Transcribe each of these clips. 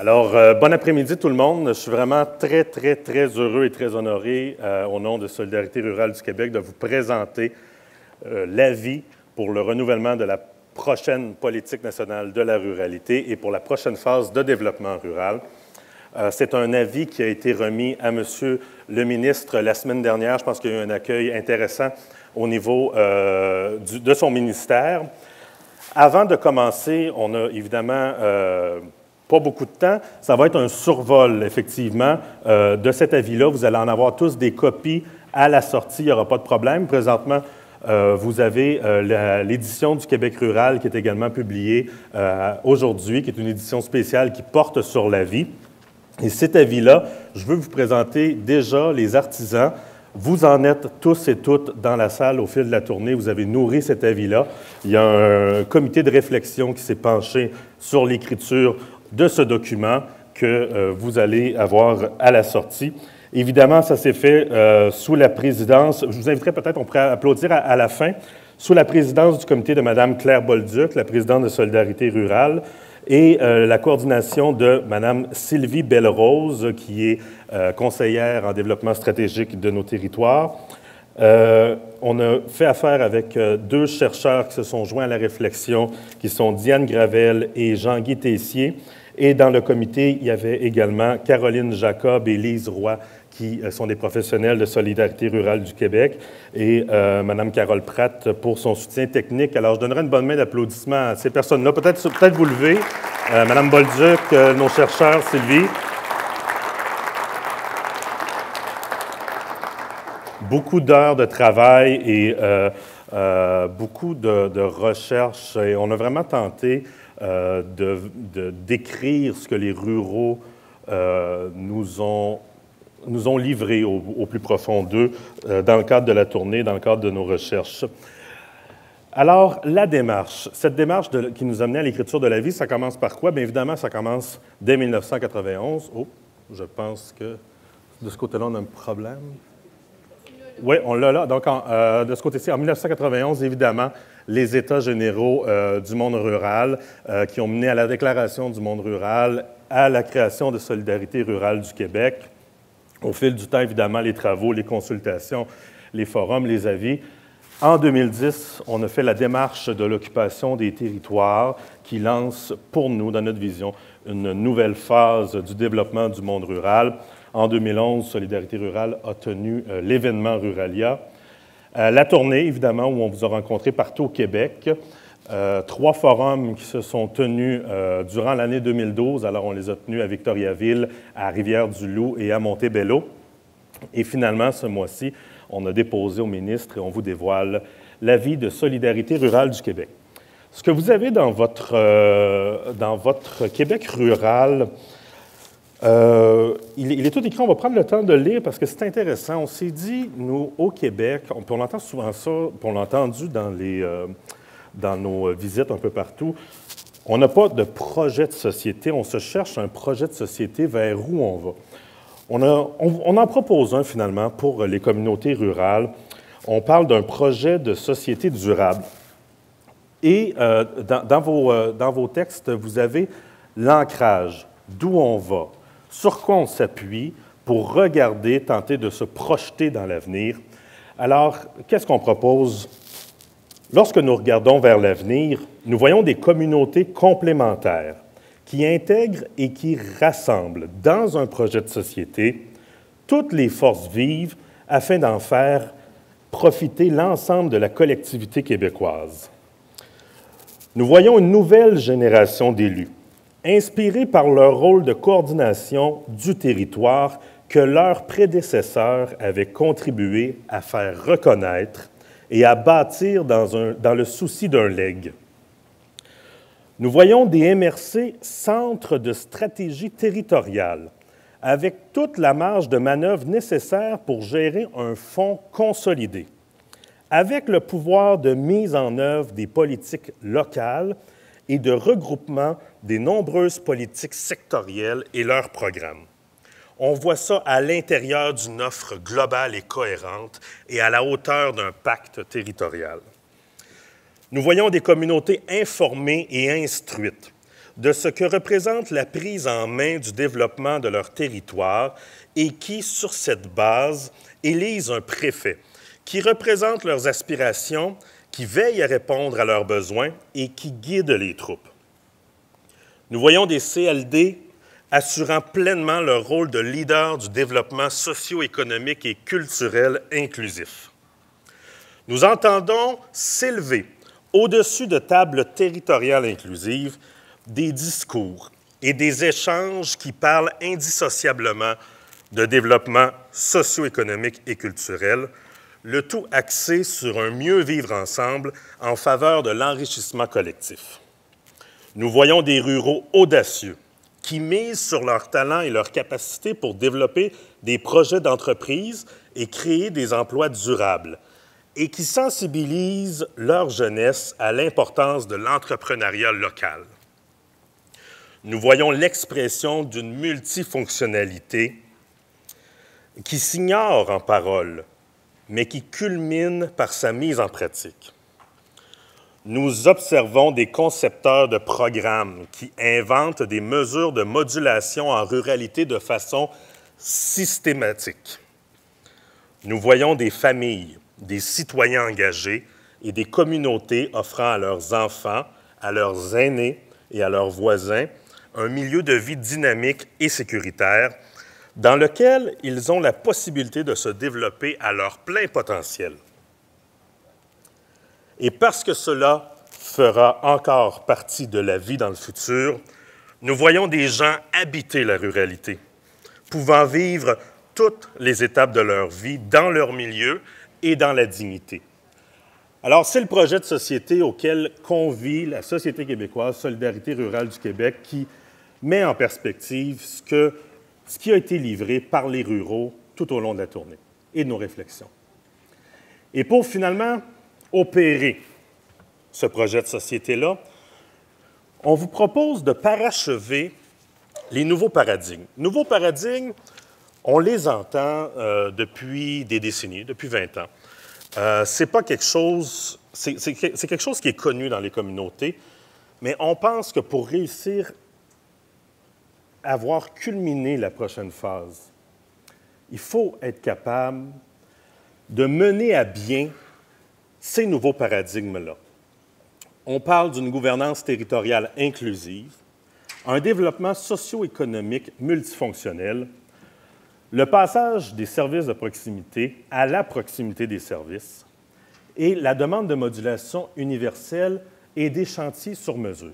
Bon après-midi tout le monde. Je suis vraiment très heureux et très honoré, au nom de Solidarité rurale du Québec, de vous présenter l'avis pour le renouvellement de la prochaine politique nationale de la ruralité et pour la prochaine phase de développement rural. C'est un avis qui a été remis à M. le ministre la semaine dernière. Je pense qu'il y a eu un accueil intéressant au niveau de son ministère. Avant de commencer, on n'a évidemment pas beaucoup de temps. Ça va être un survol, effectivement, de cet avis-là. Vous allez en avoir tous des copies à la sortie, il n'y aura pas de problème. Présentement, vous avez l'édition du Québec rural qui est également publiée aujourd'hui, qui est une édition spéciale qui porte sur l'avis. Et cet avis-là, je veux vous présenter déjà les artisans. Vous en êtes tous et toutes dans la salle au fil de la tournée. Vous avez nourri cet avis-là. Il y a un comité de réflexion qui s'est penché sur l'écriture de ce document que vous allez avoir à la sortie. Évidemment, ça s'est fait sous la présidence, je vous inviterai peut-être, on pourrait applaudir à la fin, sous la présidence du comité de Mme Claire Bolduc, la présidente de Solidarité rurale, et la coordination de Mme Sylvie Belle-Rose, qui est conseillère en développement stratégique de nos territoires. On a fait affaire avec deux chercheurs qui se sont joints à la réflexion, qui sont Diane Gravel et Jean-Guy Tessier. Et dans le comité, il y avait également Caroline Jacob et Lise Roy, qui sont des professionnels de Solidarité rurale du Québec, et Mme Carole Pratt pour son soutien technique. Alors, je donnerai une bonne main d'applaudissements à ces personnes-là. Peut-être vous lever. Mme Bolduc, nos chercheurs, Sylvie. Beaucoup d'heures de travail et beaucoup de recherches. Et on a vraiment tenté de décrire ce que les ruraux nous ont livré au plus profond d'eux dans le cadre de la tournée, dans le cadre de nos recherches. Alors, la démarche, cette démarche qui nous a mené à l'écriture de l'avis, ça commence par quoi? Bien évidemment, ça commence dès 1991. Oh, je pense que de ce côté-là, on a un problème. Oui, on l'a là. Donc, de ce côté-ci, en 1991, évidemment, les États généraux du monde rural qui ont mené à la Déclaration du monde rural, à la création de Solidarité rurale du Québec. Au fil du temps, évidemment, les travaux, les consultations, les forums, les avis. En 2010, on a fait la démarche de l'occupation des territoires qui lance, pour nous, dans notre vision, une nouvelle phase du développement du monde rural. En 2011, Solidarité rurale a tenu l'événement Ruralia. La tournée, évidemment, où on vous a rencontré partout au Québec. 3 forums qui se sont tenus durant l'année 2012. Alors, on les a tenus à Victoriaville, à Rivière-du-Loup et à Montebello. Et finalement, ce mois-ci, on a déposé au ministre et on vous dévoile l'avis de Solidarité rurale du Québec. Ce que vous avez dans votre Québec rural, il est tout écrit, on va prendre le temps de le lire parce que c'est intéressant. On s'est dit, nous, au Québec, on entend souvent ça, on l'a entendu dans nos visites un peu partout, on n'a pas de projet de société, on se cherche un projet de société vers où on va. On en propose un, finalement, pour les communautés rurales. On parle d'un projet de société durable. Et dans vos textes, vous avez l'ancrage, d'où on va, sur quoi on s'appuie pour regarder, tenter de se projeter dans l'avenir. Alors, qu'est-ce qu'on propose? Lorsque nous regardons vers l'avenir, nous voyons des communautés complémentaires qui intègrent et qui rassemblent dans un projet de société toutes les forces vives afin d'en faire profiter l'ensemble de la collectivité québécoise. Nous voyons une nouvelle génération d'élus, inspirés par leur rôle de coordination du territoire que leurs prédécesseurs avaient contribué à faire reconnaître et à bâtir dans le souci d'un legs. Nous voyons des MRC, centres de stratégie territoriale, avec toute la marge de manœuvre nécessaire pour gérer un fonds consolidé, avec le pouvoir de mise en œuvre des politiques locales et de regroupement des nombreuses politiques sectorielles et leurs programmes. On voit ça à l'intérieur d'une offre globale et cohérente et à la hauteur d'un pacte territorial. Nous voyons des communautés informées et instruites, de ce que représente la prise en main du développement de leur territoire et qui, sur cette base, élisent un préfet qui représente leurs aspirations, qui veille à répondre à leurs besoins et qui guide les troupes. Nous voyons des CLD assurant pleinement leur rôle de leader du développement socio-économique et culturel inclusif. Nous entendons s'élever au-dessus de tables territoriales inclusives des discours et des échanges qui parlent indissociablement de développement socio-économique et culturel, le tout axé sur un mieux vivre ensemble en faveur de l'enrichissement collectif. Nous voyons des ruraux audacieux qui misent sur leurs talents et leurs capacités pour développer des projets d'entreprise et créer des emplois durables, et qui sensibilisent leur jeunesse à l'importance de l'entrepreneuriat local. Nous voyons l'expression d'une multifonctionnalité qui s'ignore en parole, mais qui culmine par sa mise en pratique. Nous observons des concepteurs de programmes qui inventent des mesures de modulation en ruralité de façon systématique. Nous voyons des familles, des citoyens engagés et des communautés offrant à leurs enfants, à leurs aînés et à leurs voisins un milieu de vie dynamique et sécuritaire dans lequel ils ont la possibilité de se développer à leur plein potentiel. Et parce que cela fera encore partie de la vie dans le futur, nous voyons des gens habiter la ruralité, pouvant vivre toutes les étapes de leur vie dans leur milieu et dans la dignité. Alors, c'est le projet de société auquel convie la Société québécoise Solidarité rurale du Québec qui met en perspective ce qui a été livré par les ruraux tout au long de la tournée et de nos réflexions. Et pour finalement opérer ce projet de société-là, on vous propose de parachever les nouveaux paradigmes. Nouveaux paradigmes, on les entend depuis des décennies, depuis 20 ans. C'est pas quelque chose, c'est quelque chose qui est connu dans les communautés, mais on pense que pour réussir à voir culminer la prochaine phase, il faut être capable de mener à bien ces nouveaux paradigmes-là. On parle d'une gouvernance territoriale inclusive, un développement socio-économique multifonctionnel, le passage des services de proximité à la proximité des services et la demande de modulation universelle et des chantiers sur mesure.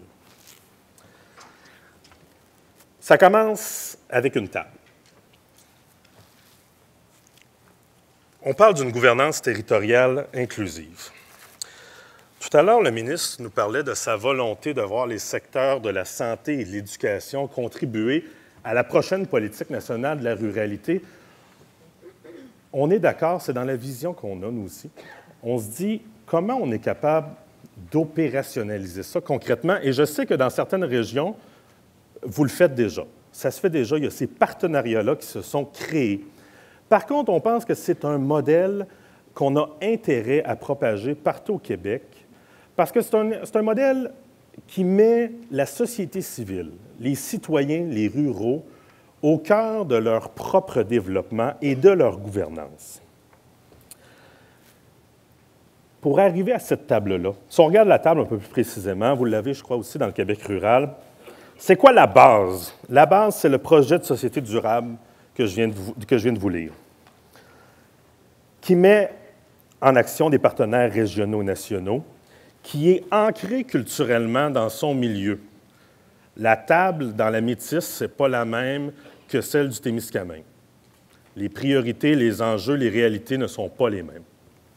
Ça commence avec une table. On parle d'une gouvernance territoriale inclusive. Tout à l'heure, le ministre nous parlait de sa volonté de voir les secteurs de la santé et de l'éducation contribuer à la prochaine politique nationale de la ruralité. On est d'accord, c'est dans la vision qu'on a, nous aussi. On se dit, comment on est capable d'opérationnaliser ça concrètement? Et je sais que dans certaines régions, vous le faites déjà. Ça se fait déjà, il y a ces partenariats-là qui se sont créés. Par contre, on pense que c'est un modèle qu'on a intérêt à propager partout au Québec, parce que c'est un modèle qui met la société civile, les citoyens, les ruraux, au cœur de leur propre développement et de leur gouvernance. Pour arriver à cette table-là, si on regarde la table un peu plus précisément, vous l'avez, je crois, aussi dans le Québec rural, c'est quoi la base? La base, c'est le projet de société durable que je viens de vous lire, qui met en action des partenaires régionaux et nationaux, qui est ancré culturellement dans son milieu. La table dans la Métisse, ce n'est pas la même que celle du Témiscamingue. Les priorités, les enjeux, les réalités ne sont pas les mêmes.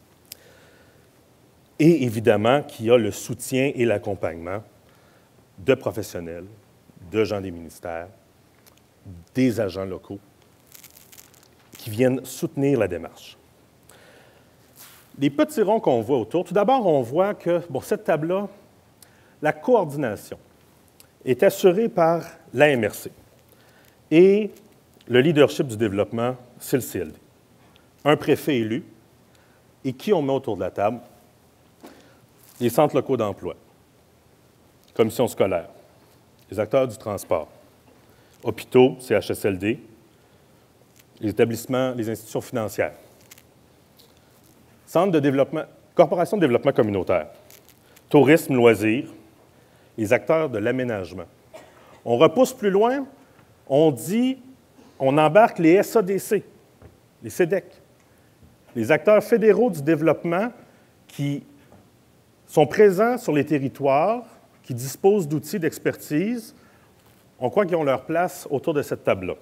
Et évidemment, qu'il y a le soutien et l'accompagnement de professionnels, de gens des ministères, des agents locaux qui viennent soutenir la démarche. Les petits ronds qu'on voit autour, tout d'abord, on voit que, cette table-là, la coordination est assurée par l'AMRC et le leadership du développement, c'est le CLD. Un préfet élu et qui on met autour de la table? Les centres locaux d'emploi, commissions scolaires, les acteurs du transport, hôpitaux, CHSLD, les établissements, les institutions financières, centres de développement, corporations de développement communautaire, tourisme, loisirs, les acteurs de l'aménagement. On repousse plus loin, on embarque les SADC, les CEDEC, les acteurs fédéraux du développement qui sont présents sur les territoires, qui disposent d'outils d'expertise. On croit qu'ils ont leur place autour de cette table-là.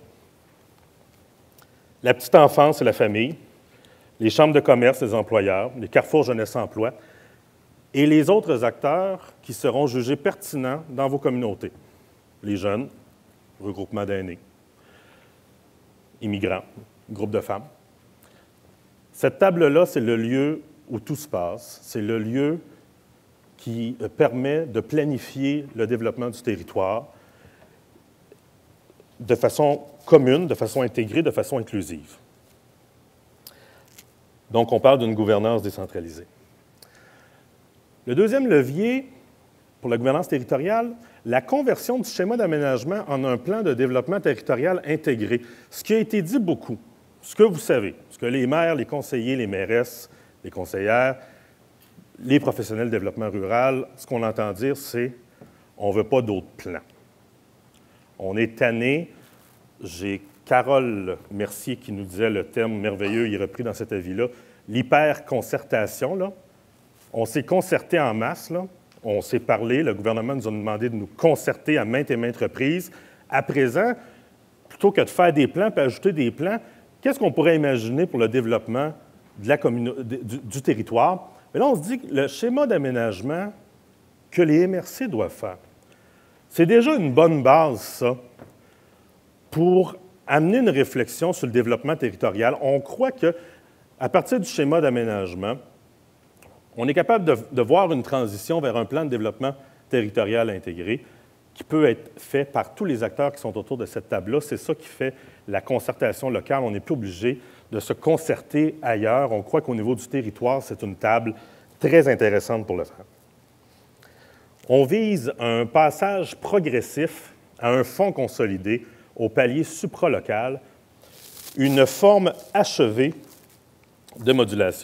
La petite enfance et la famille, les chambres de commerce, les employeurs, les carrefours jeunesse-emploi et les autres acteurs qui seront jugés pertinents dans vos communautés. Les jeunes, regroupement d'aînés, immigrants, groupe de femmes. Cette table-là, c'est le lieu où tout se passe. C'est le lieu qui permet de planifier le développement du territoire de façon commune, de façon intégrée, de façon inclusive. Donc, on parle d'une gouvernance décentralisée. Le deuxième levier pour la gouvernance territoriale, la conversion du schéma d'aménagement en un plan de développement territorial intégré. Ce qui a été dit beaucoup, ce que vous savez, ce que les maires, les conseillers, les mairesses, les conseillères, les professionnels de développement rural, ce qu'on entend dire, c'est « on ne veut pas d'autres plans ». On est tanné. J'ai Carole Mercier qui nous disait le terme merveilleux, il est repris dans cet avis-là, l'hyper-concertation. Là. On s'est concerté en masse, là. On s'est parlé, le gouvernement nous a demandé de nous concerter à maintes et maintes reprises. À présent, plutôt que de faire des plans puis ajouter des plans, qu'est-ce qu'on pourrait imaginer pour le développement de du territoire? Mais là, on se dit que le schéma d'aménagement que les MRC doivent faire, c'est déjà une bonne base, ça, pour amener une réflexion sur le développement territorial. On croit qu'à partir du schéma d'aménagement, on est capable de voir une transition vers un plan de développement territorial intégré qui peut être fait par tous les acteurs qui sont autour de cette table-là. C'est ça qui fait la concertation locale. On n'est plus obligé de se concerter ailleurs. On croit qu'au niveau du territoire, c'est une table très intéressante pour le faire. On vise un passage progressif à un fonds consolidé au palier supralocal, une forme achevée de modulation.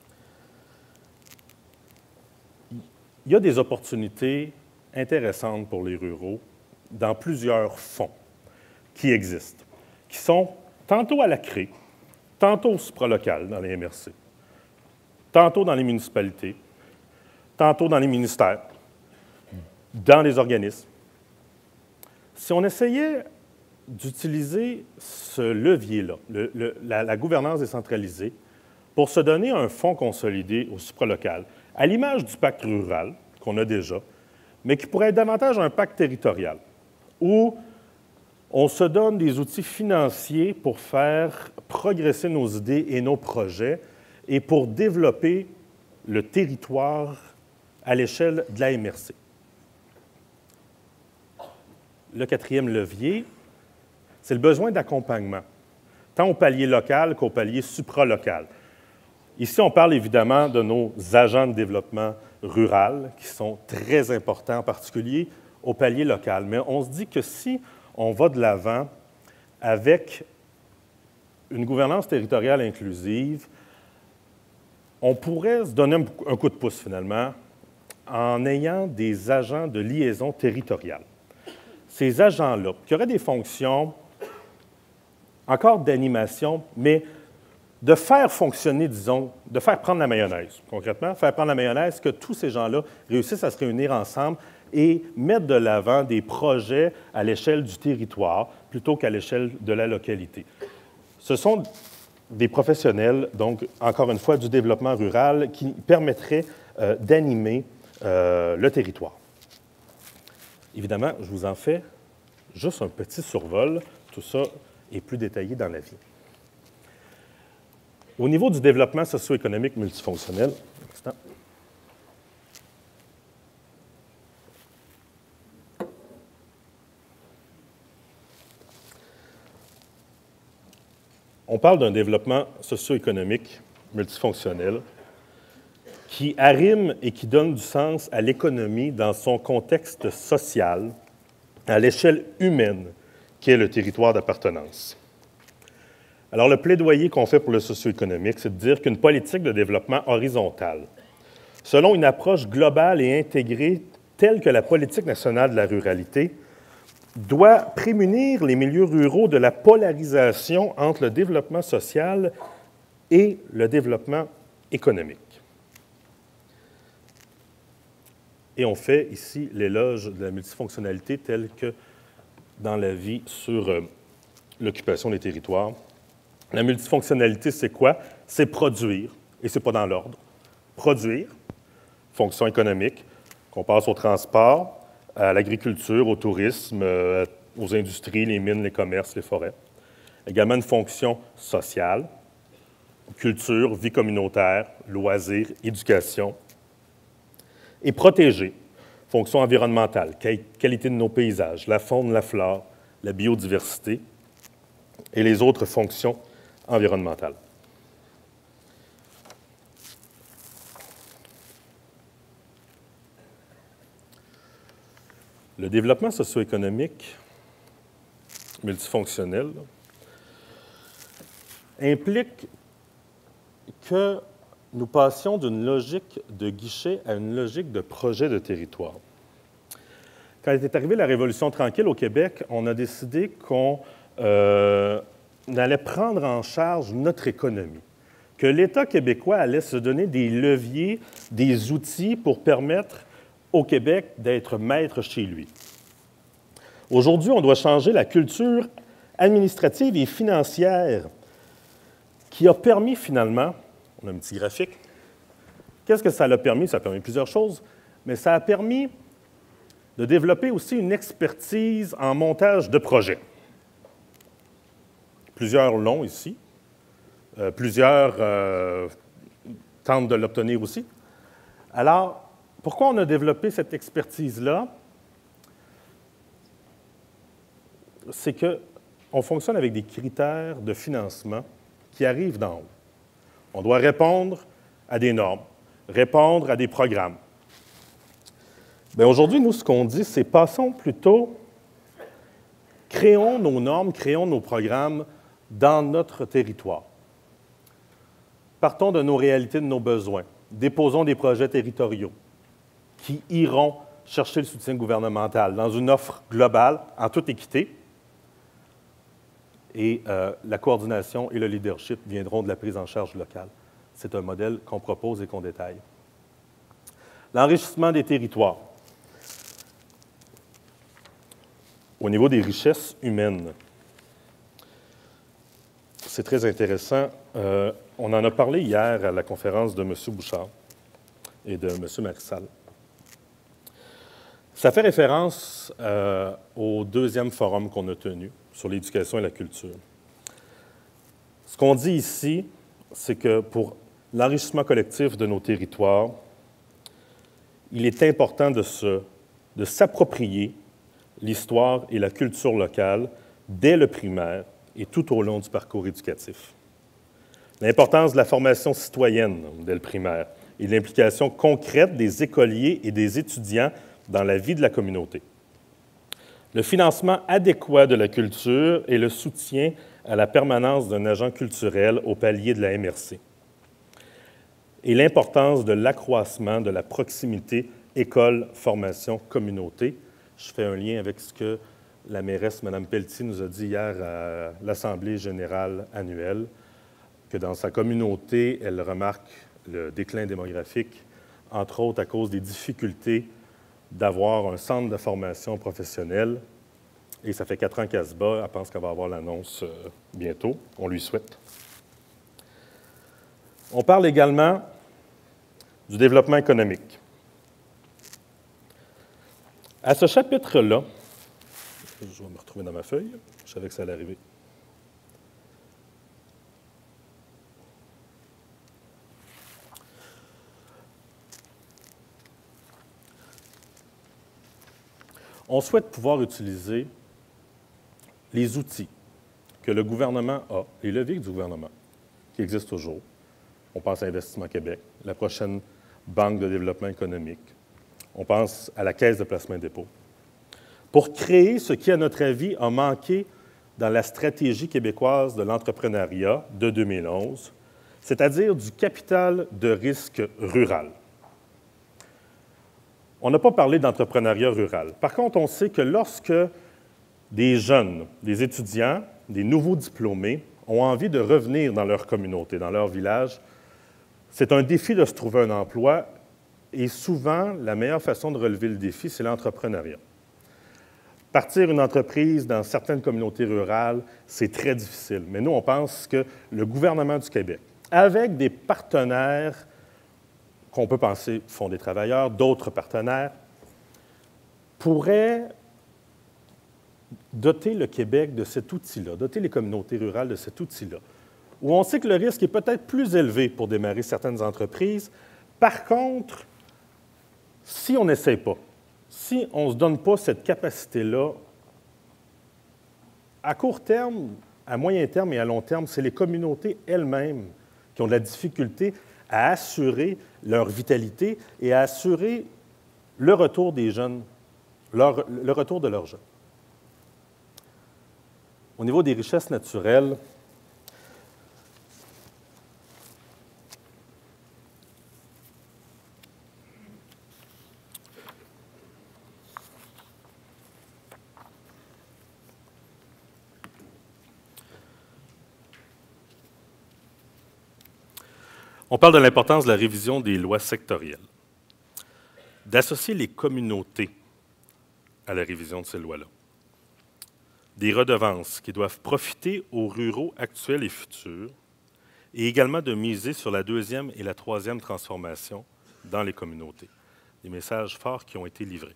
Il y a des opportunités intéressantes pour les ruraux dans plusieurs fonds qui existent, qui sont tantôt à la CRE, tantôt au supralocal dans les MRC, tantôt dans les municipalités, tantôt dans les ministères, dans les organismes. Si on essayait d'utiliser ce levier-là, la gouvernance décentralisée, pour se donner un fonds consolidé au supralocal, à l'image du pacte rural qu'on a déjà, mais qui pourrait être davantage un pacte territorial, où on se donne des outils financiers pour faire progresser nos idées et nos projets et pour développer le territoire à l'échelle de la MRC. Le quatrième levier, c'est le besoin d'accompagnement, tant au palier local qu'au palier supralocal. Ici, on parle évidemment de nos agents de développement rural, qui sont très importants, en particulier au palier local. Mais on se dit que si on va de l'avant avec une gouvernance territoriale inclusive, on pourrait se donner un coup de pouce, finalement, en ayant des agents de liaison territoriale. Ces agents-là, qui auraient des fonctions encore d'animation, mais de faire fonctionner, disons, de faire prendre la mayonnaise, concrètement, faire prendre la mayonnaise, que tous ces gens-là réussissent à se réunir ensemble et mettre de l'avant des projets à l'échelle du territoire plutôt qu'à l'échelle de la localité. Ce sont des professionnels, donc, encore une fois, du développement rural qui permettraient d'animer le territoire. Évidemment, je vous en fais juste un petit survol. Tout ça est plus détaillé dans l'avis. Au niveau du développement socio-économique multifonctionnel, on parle d'un développement socio-économique multifonctionnel qui arrime et qui donne du sens à l'économie dans son contexte social à l'échelle humaine qu'est le territoire d'appartenance. Alors, le plaidoyer qu'on fait pour le socio-économique, c'est de dire qu'une politique de développement horizontale, selon une approche globale et intégrée telle que la politique nationale de la ruralité, doit prémunir les milieux ruraux de la polarisation entre le développement social et le développement économique. Et on fait ici l'éloge de la multifonctionnalité telle que dans la vie sur l'occupation des territoires. La multifonctionnalité, c'est quoi? C'est produire, et ce n'est pas dans l'ordre. Produire, fonction économique, qu'on passe au transport, à l'agriculture, au tourisme, aux industries, les mines, les commerces, les forêts. Également une fonction sociale, culture, vie communautaire, loisirs, éducation. Et protéger, fonction environnementale, qualité de nos paysages, la faune, la flore, la biodiversité et les autres fonctions environnementales. Le développement socio-économique multifonctionnel implique que nous passions d'une logique de guichet à une logique de projet de territoire. Quand est arrivée la Révolution tranquille au Québec, on a décidé qu'on allait prendre en charge notre économie, que l'État québécois allait se donner des leviers, des outils pour permettre au Québec d'être maître chez lui. Aujourd'hui, on doit changer la culture administrative et financière qui a permis finalement, on a un petit graphique, qu'est-ce que ça a permis? Ça a permis plusieurs choses, mais ça a permis de développer aussi une expertise en montage de projets. Plusieurs l'ont ici, plusieurs tentent de l'obtenir aussi. Alors, pourquoi on a développé cette expertise-là? C'est qu'on fonctionne avec des critères de financement qui arrivent d'en haut. On doit répondre à des normes, répondre à des programmes. Bien, aujourd'hui, nous, ce qu'on dit, c'est passons plutôt, créons nos normes, créons nos programmes dans notre territoire. Partons de nos réalités, de nos besoins. Déposons des projets territoriaux qui iront chercher le soutien gouvernemental dans une offre globale, en toute équité. Et la coordination et le leadership viendront de la prise en charge locale. C'est un modèle qu'on propose et qu'on détaille. L'enrichissement des territoires. Au niveau des richesses humaines, c'est très intéressant. On en a parlé hier à la conférence de M. Bouchard et de M. Marissal. Ça fait référence au deuxième forum qu'on a tenu sur l'éducation et la culture. Ce qu'on dit ici, c'est que pour l'enrichissement collectif de nos territoires, il est important de s'approprier l'histoire et la culture locale dès le primaire et tout au long du parcours éducatif. L'importance de la formation citoyenne dès le primaire et l'implication concrète des écoliers et des étudiants dans la vie de la communauté. Le financement adéquat de la culture et le soutien à la permanence d'un agent culturel au palier de la MRC. Et l'importance de l'accroissement de la proximité école, formation, communauté. Je fais un lien avec ce que la mairesse, Mme Pelletier, nous a dit hier à l'Assemblée générale annuelle, que dans sa communauté, elle remarque le déclin démographique, entre autres à cause des difficultés d'avoir un centre de formation professionnelle. Et ça fait 4 ans qu'elle se bat. Elle pense qu'elle va avoir l'annonce bientôt. On lui souhaite. On parle également du développement économique. À ce chapitre-là, je vais me retrouver dans ma feuille. Je savais que ça allait arriver. On souhaite pouvoir utiliser les outils que le gouvernement a, les leviers du gouvernement, qui existent toujours. On pense à Investissement Québec, la prochaine Banque de développement économique. On pense à la Caisse de placement et dépôt, pour créer ce qui, à notre avis, a manqué dans la stratégie québécoise de l'entrepreneuriat de 2011, c'est-à-dire du capital de risque rural. On n'a pas parlé d'entrepreneuriat rural. Par contre, on sait que lorsque des jeunes, des étudiants, des nouveaux diplômés ont envie de revenir dans leur communauté, dans leur village, c'est un défi de se trouver un emploi et souvent, la meilleure façon de relever le défi, c'est l'entrepreneuriat. Partir une entreprise dans certaines communautés rurales, c'est très difficile. Mais nous, on pense que le gouvernement du Québec, avec des partenaires qu'on peut penser Fonds des travailleurs, d'autres partenaires, pourrait doter le Québec de cet outil-là, doter les communautés rurales de cet outil-là, où on sait que le risque est peut-être plus élevé pour démarrer certaines entreprises. Par contre, si on n'essaie pas, si on ne se donne pas cette capacité-là, à court terme, à moyen terme et à long terme, c'est les communautés elles-mêmes qui ont de la difficulté à assurer leur vitalité et à assurer le retour des jeunes, le retour de leurs jeunes. Au niveau des richesses naturelles, on parle de l'importance de la révision des lois sectorielles, d'associer les communautés à la révision de ces lois-là, des redevances qui doivent profiter aux ruraux actuels et futurs, et également de miser sur la deuxième et la troisième transformation dans les communautés. Des messages forts qui ont été livrés.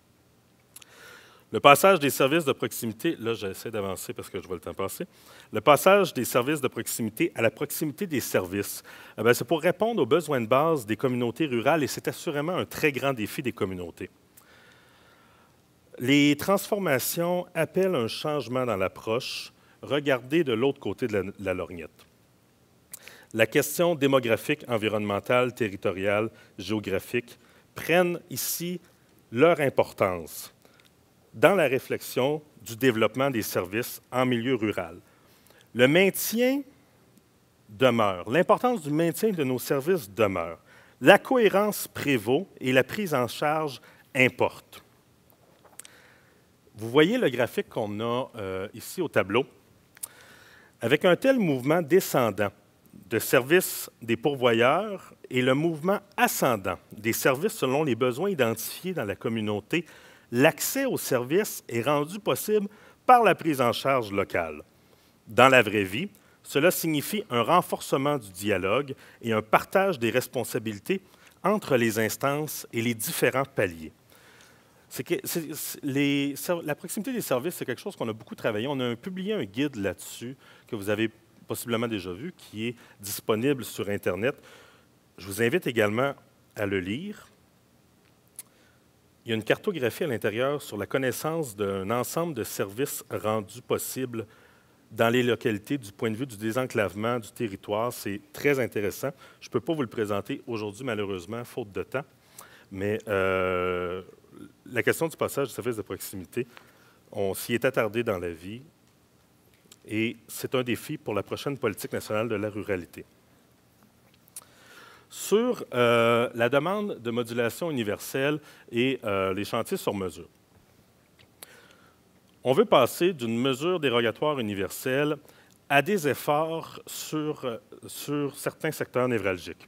Le passage des services de proximité, là j'essaie d'avancer parce que je vois le temps passer, le passage des services de proximité à la proximité des services, c'est pour répondre aux besoins de base des communautés rurales et c'est assurément un très grand défi des communautés. Les transformations appellent un changement dans l'approche, regardez de l'autre côté de la lorgnette. La question démographique, environnementale, territoriale, géographique prennent ici leur importance dans la réflexion du développement des services en milieu rural. Le maintien demeure, l'importance du maintien de nos services demeure. La cohérence prévaut et la prise en charge importe. Vous voyez le graphique qu'on a ici au tableau. Avec un tel mouvement descendant de services des pourvoyeurs et le mouvement ascendant des services selon les besoins identifiés dans la communauté, l'accès aux services est rendu possible par la prise en charge locale. Dans la vraie vie, cela signifie un renforcement du dialogue et un partage des responsabilités entre les instances et les différents paliers. La proximité des services, c'est quelque chose qu'on a beaucoup travaillé. On a publié un guide là-dessus que vous avez possiblement déjà vu, qui est disponible sur Internet. Je vous invite également à le lire. Il y a une cartographie à l'intérieur sur la connaissance d'un ensemble de services rendus possibles dans les localités du point de vue du désenclavement du territoire. C'est très intéressant. Je ne peux pas vous le présenter aujourd'hui, malheureusement, faute de temps. Mais la question du passage du service de proximité, on s'y est attardé dans la vie et c'est un défi pour la prochaine politique nationale de la ruralité. Sur la demande de modulation universelle et les chantiers sur mesure. On veut passer d'une mesure dérogatoire universelle à des efforts sur certains secteurs névralgiques.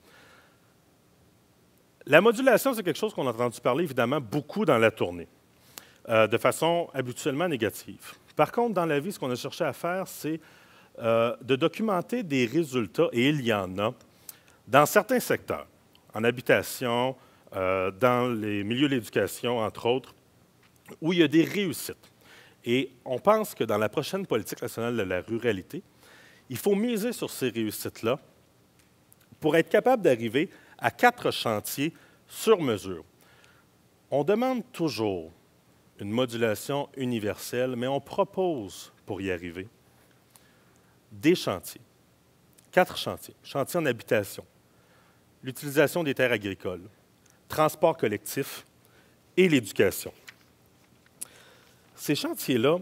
La modulation, c'est quelque chose qu'on a entendu parler évidemment beaucoup dans la tournée, de façon habituellement négative. Par contre, dans la vie, ce qu'on a cherché à faire, c'est de documenter des résultats, et il y en a, dans certains secteurs, en habitation, dans les milieux de l'éducation, entre autres, où il y a des réussites. Et on pense que dans la prochaine politique nationale de la ruralité, il faut miser sur ces réussites-là pour être capable d'arriver à 4 chantiers sur mesure. On demande toujours une modulation universelle, mais on propose, pour y arriver, des chantiers. 4 chantiers. Chantier en habitation, l'utilisation des terres agricoles, transport collectif et l'éducation. Ces chantiers-là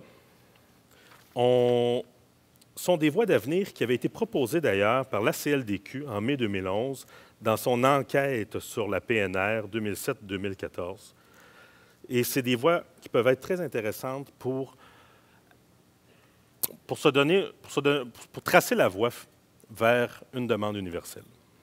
sont des voies d'avenir qui avaient été proposées d'ailleurs par l'ACLDQ en mai 2011 dans son enquête sur la PNR 2007-2014. Et c'est des voies qui peuvent être très intéressantes pour tracer la voie vers une demande universelle.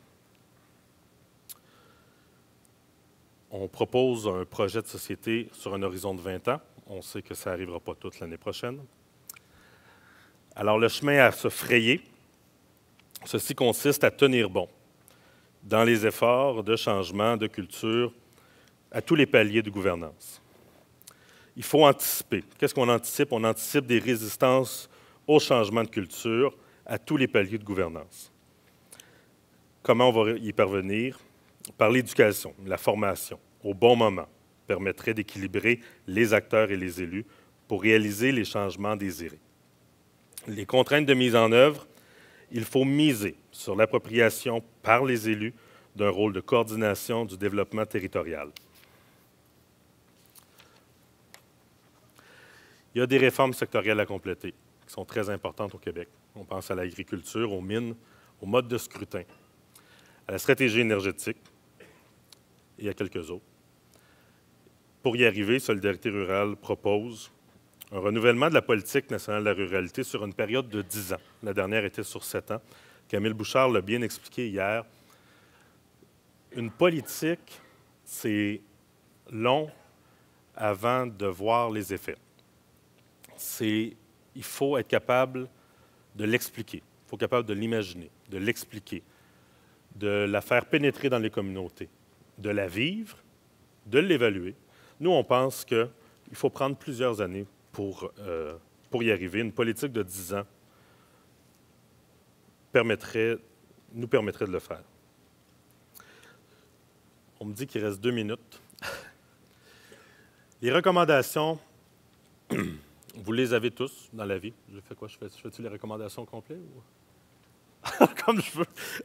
On propose un projet de société sur un horizon de 20 ans. On sait que ça n'arrivera pas toute l'année prochaine. Alors, le chemin à se frayer, ceci consiste à tenir bon dans les efforts de changement de culture à tous les paliers de gouvernance. Il faut anticiper. Qu'est-ce qu'on anticipe? On anticipe des résistances au changement de culture à tous les paliers de gouvernance. Comment on va y parvenir? Par l'éducation, la formation, au bon moment, permettrait d'équilibrer les acteurs et les élus pour réaliser les changements désirés. Les contraintes de mise en œuvre, il faut miser sur l'appropriation par les élus d'un rôle de coordination du développement territorial. Il y a des réformes sectorielles à compléter qui sont très importantes au Québec. On pense à l'agriculture, aux mines, au mode de scrutin, à la stratégie énergétique et à quelques autres. Pour y arriver, Solidarité rurale propose un renouvellement de la politique nationale de la ruralité sur une période de 10 ans. La dernière était sur 7 ans. Camille Bouchard l'a bien expliqué hier. Une politique, c'est long avant de voir les effets. Il faut être capable de l'expliquer. Il faut être capable de l'imaginer, de l'expliquer, de la faire pénétrer dans les communautés, de la vivre, de l'évaluer. Nous, on pense qu'il faut prendre plusieurs années pour y arriver. Une politique de 10 ans nous permettrait de le faire. On me dit qu'il reste 2 minutes. Les recommandations, vous les avez tous dans la vie. Je fais quoi? Je fais-tu les recommandations complètes? Ou... Comme je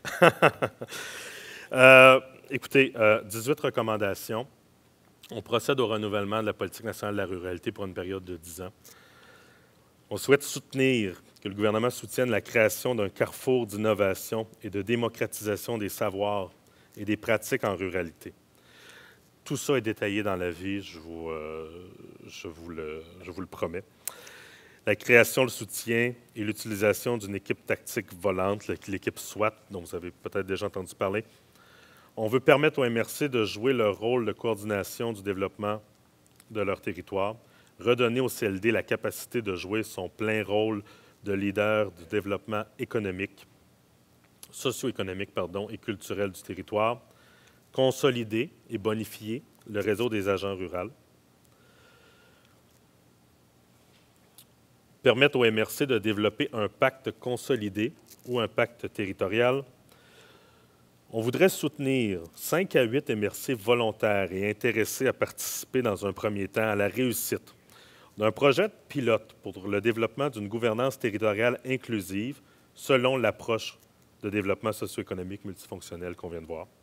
veux. Écoutez, 18 recommandations. On procède au renouvellement de la politique nationale de la ruralité pour une période de 10 ans. On souhaite que le gouvernement soutienne la création d'un carrefour d'innovation et de démocratisation des savoirs et des pratiques en ruralité. Tout ça est détaillé dans l'avis, je vous le promets. La création, le soutien et l'utilisation d'une équipe tactique volante, l'équipe SWAT, dont vous avez peut-être déjà entendu parler. On veut permettre aux MRC de jouer leur rôle de coordination du développement de leur territoire, redonner au CLD la capacité de jouer son plein rôle de leader du développement économique, socio-économique et culturel du territoire, consolider et bonifier le réseau des agents ruraux, permettre au MRC de développer un pacte consolidé ou un pacte territorial. On voudrait soutenir 5 à 8 MRC volontaires et intéressés à participer dans un premier temps à la réussite d'un projet pilote pour le développement d'une gouvernance territoriale inclusive selon l'approche de développement socio-économique multifonctionnel qu'on vient de voir.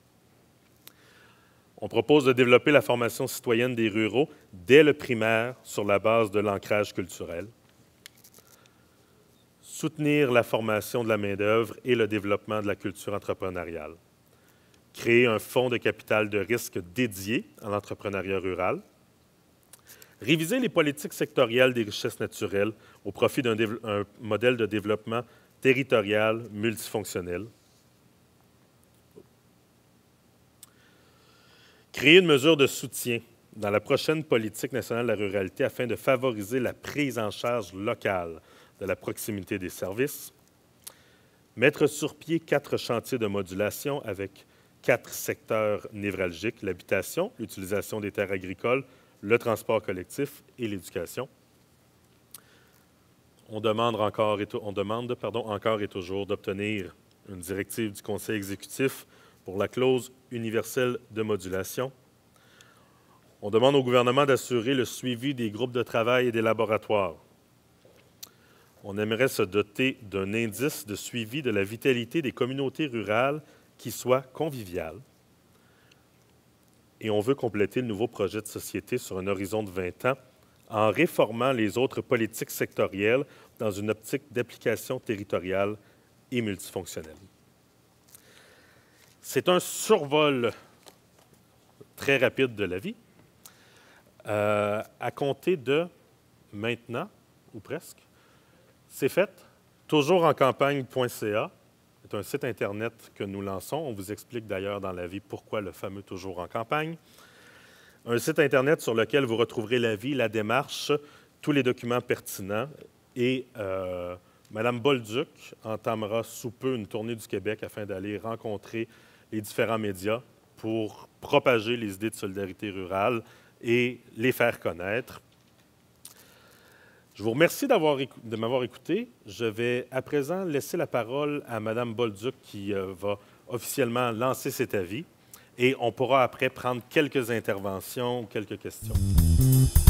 On propose de développer la formation citoyenne des ruraux dès le primaire sur la base de l'ancrage culturel. Soutenir la formation de la main-d'œuvre et le développement de la culture entrepreneuriale. Créer un fonds de capital de risque dédié à l'entrepreneuriat rural. Réviser les politiques sectorielles des richesses naturelles au profit d'un modèle de développement territorial multifonctionnel. Créer une mesure de soutien dans la prochaine politique nationale de la ruralité afin de favoriser la prise en charge locale de la proximité des services. Mettre sur pied 4 chantiers de modulation avec 4 secteurs névralgiques, l'habitation, l'utilisation des terres agricoles, le transport collectif et l'éducation. On demande encore et toujours d'obtenir une directive du Conseil exécutif pour la clause universelle de modulation. On demande au gouvernement d'assurer le suivi des groupes de travail et des laboratoires. On aimerait se doter d'un indice de suivi de la vitalité des communautés rurales qui soit convivial. Et on veut compléter le nouveau projet de société sur un horizon de 20 ans en réformant les autres politiques sectorielles dans une optique d'application territoriale et multifonctionnelle. C'est un survol très rapide de la vie. À compter de maintenant, ou presque, c'est fait. Toujoursencampagne.ca est un site Internet que nous lançons. On vous explique d'ailleurs dans la vie pourquoi le fameux Toujours en campagne. Un site Internet sur lequel vous retrouverez la vie, la démarche, tous les documents pertinents. Et Mme Bolduc entamera sous peu une tournée du Québec afin d'aller rencontrer les différents médias pour propager les idées de solidarité rurale et les faire connaître. Je vous remercie de m'avoir écouté. Je vais à présent laisser la parole à Mme Bolduc qui va officiellement lancer cet avis et on pourra après prendre quelques interventions, quelques questions.